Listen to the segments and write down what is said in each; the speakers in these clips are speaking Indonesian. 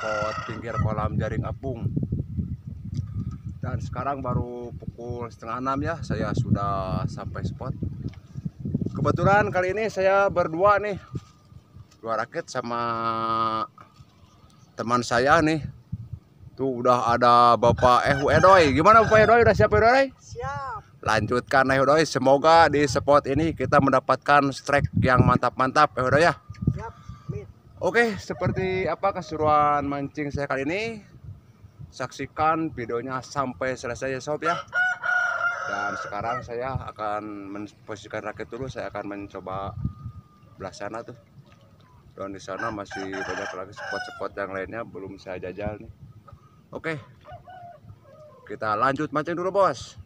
spot pinggir kolam jaring apung. Dan sekarang baru pukul 5:30 ya, saya sudah sampai spot. Kebetulan kali ini saya berdua nih, 2 raket sama teman saya nih. Tuh udah ada Bapak Edoy. Gimana Bapak Edoy, udah siap Edoy? Siap. Lanjutkan Edoy, semoga di spot ini kita mendapatkan strike yang mantap-mantap Edoy ya. Siap. Amin. Oke, seperti apa keseruan mancing saya kali ini? Saksikan videonya sampai selesai ya sob ya. Dan sekarang saya akan memposisikan raket dulu. Saya akan mencoba belah sana tuh. Dan di sana masih banyak lagi spot-spot yang lainnya belum saya jajal nih. Oke, kita lanjut mancing dulu bos.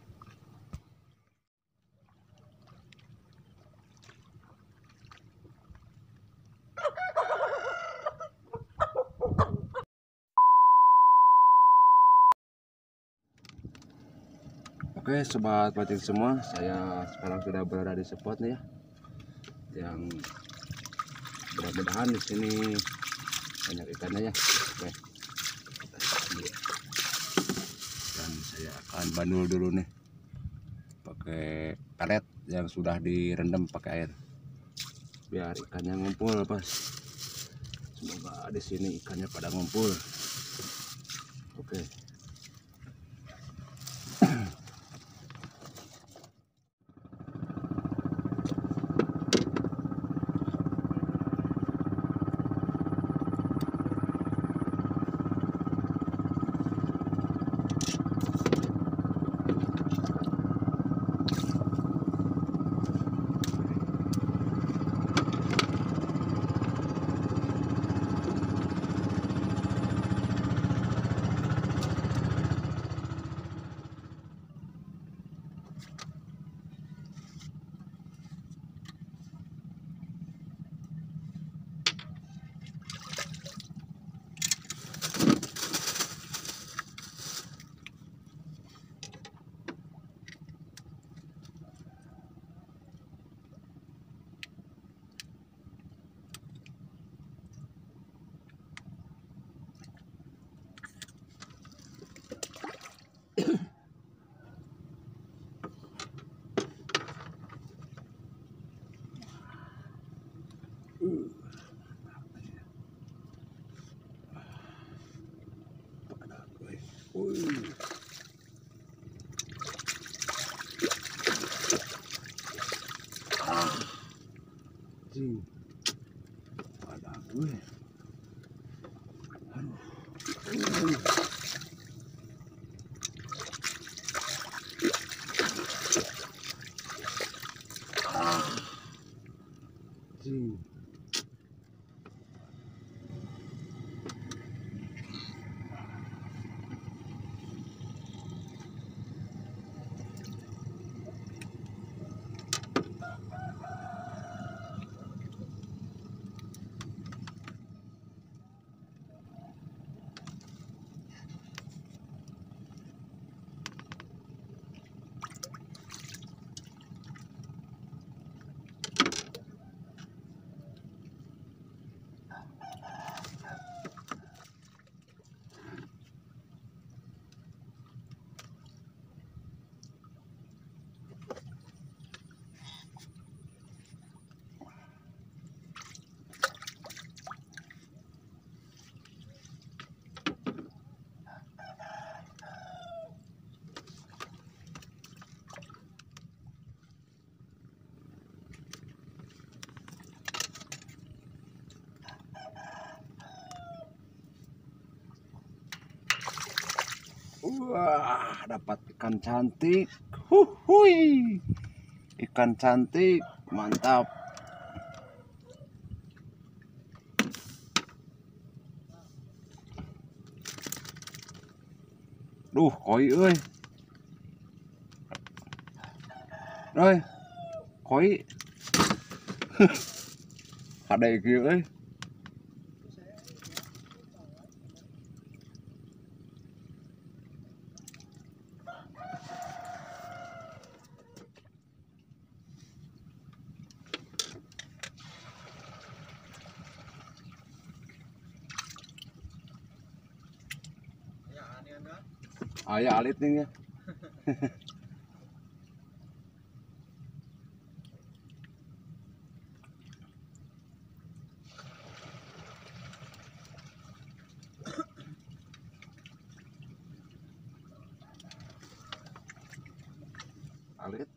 Oke sobat mancing semua, saya sekarang sudah berada di spot nih ya, yang mudah-mudahan di sini banyak ikannya ya. Oke, dan saya akan bandul dulu nih pakai karet yang sudah direndam pakai air biar ikannya ngumpul pas. Semoga di sini ikannya pada ngumpul. Oke. Pada gue. Wah, dapat ikan cantik. Huhui. Ikan cantik, mantap. Duh, koi euy. Rồi, koi. Ada kieu euy. Ayah alit nih ya. Alit.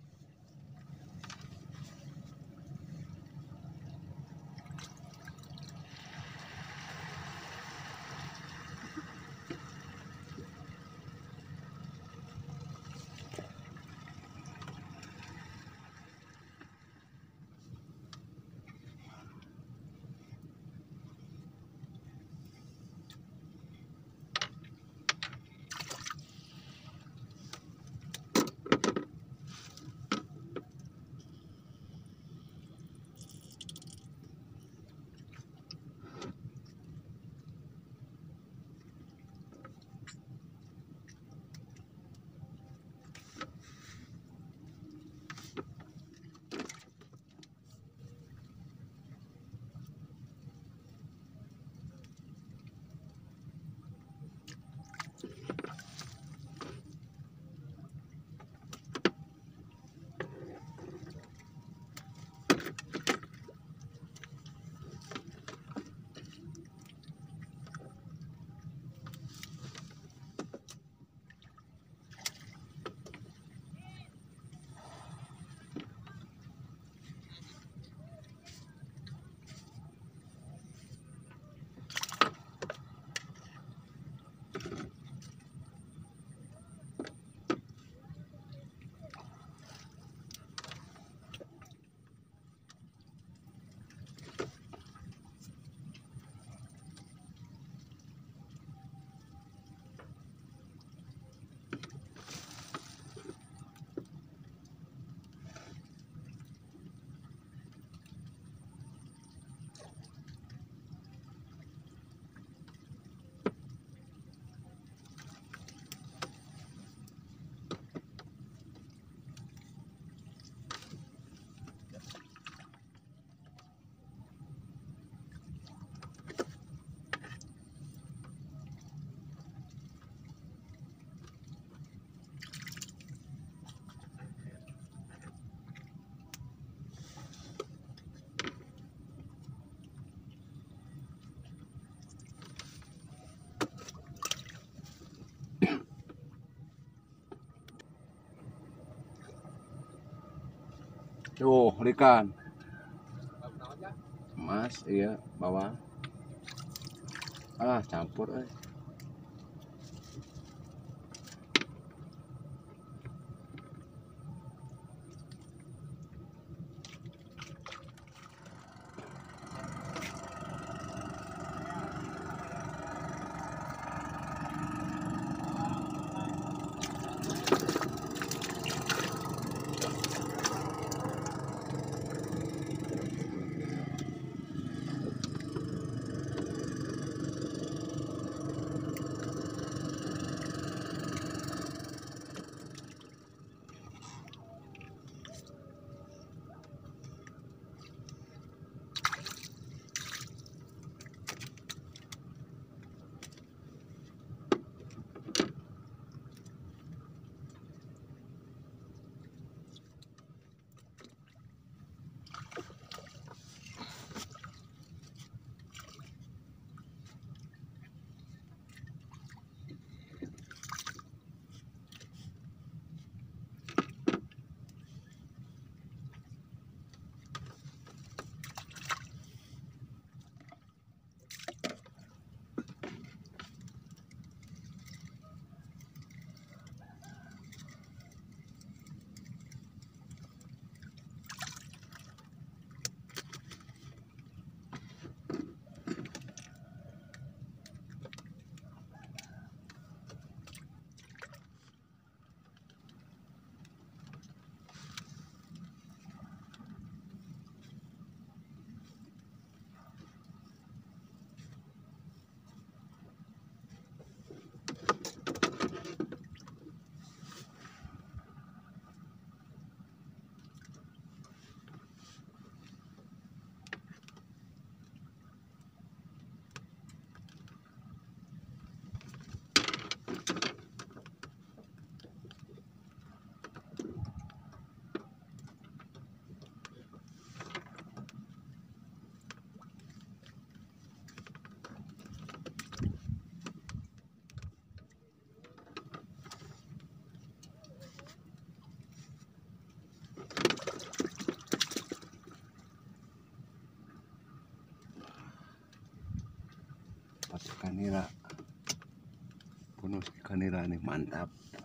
Tuh, ikan. Mas, iya, bawa. Ah, campur. dapat ikan nila, bonus ikan nila nih, mantap.